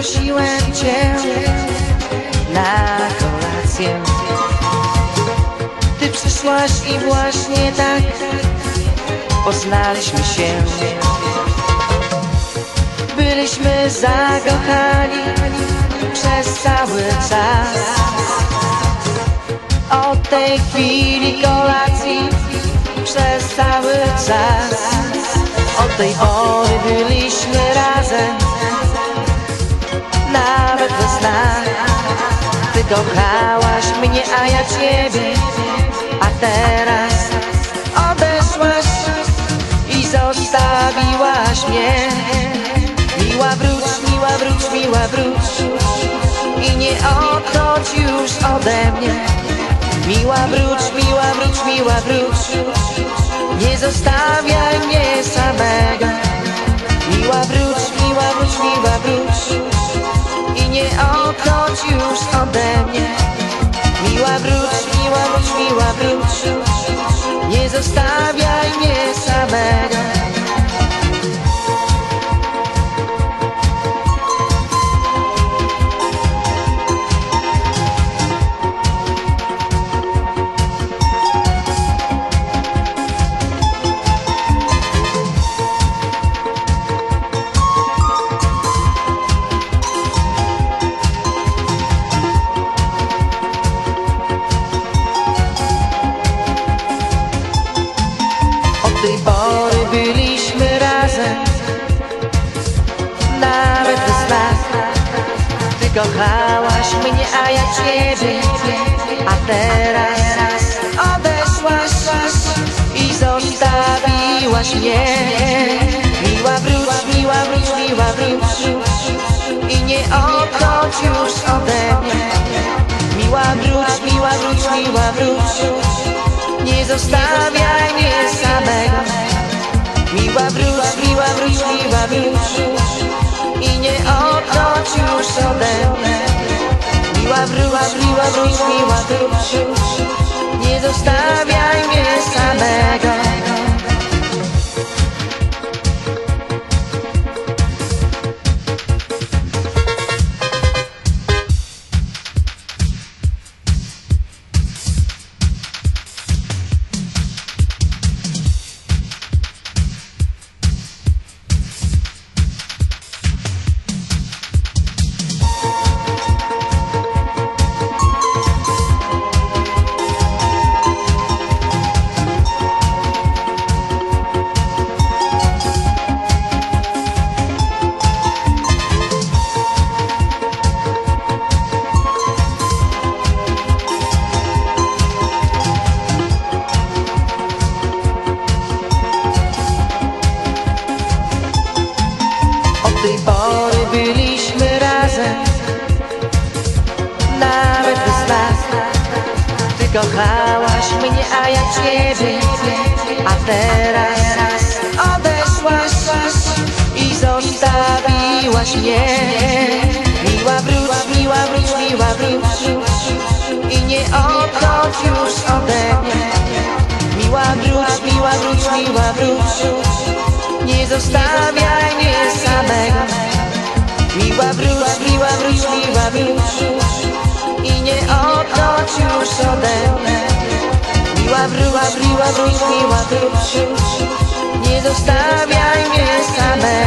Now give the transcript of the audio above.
zaprosiłem cię na kolację. Ty przyszłaś i właśnie tak poznaliśmy się. Byliśmy zakochani przez cały czas. Od tej chwili kolacji przez cały czas. Od tej pory byliśmy razem, nawet we snach. Ty kochałaś mnie, a ja ciebie, a teraz odeszłaś i zostawiłaś mnie. Miła wróć, miła wróć, miła wróć i nie odchodź już ode mnie. Miła wróć, miła wróć, miła wróć, nie zostawiaj mnie samego. Miła wróć, miła wróć, miła wróć i nie odchodź już ode mnie. Miła wróć, miła wróć, miła wróć, nie zostawiaj mnie samego. Od tej pory byliśmy razem, nawet we snach. Ty kochałaś mnie, a ja ciebie, a teraz odeszłaś i zostawiłaś mnie. Miła wróć, miła wróć, miła wróć i nie odchodź już ode mnie. Miła wróć, miła wróć, miła wróć, nie zostawiaj mnie samego. Miła wróć, miła wróć, miła wróć i nie odchodź już ode mnie. Miła wróć, miła wróć, miła wróć, nie zostawiaj mnie samego. Od tej pory byliśmy razem, nawet we snach. Ty kochałaś mnie, a ja ciebie, a teraz odeszłaś i zostawiłaś mnie. Miła wróć, miła wróć, miła wróć i nie odchodź już ode mnie. Miła wróć, miła wróć, miła wróć, nie zostawiaj mnie samego. Miła wróć, miła wróć, miła wróć i nie odchodź już ode mnie. Miła wróć, miła wróć, miła wróć, nie zostawiaj mnie samego.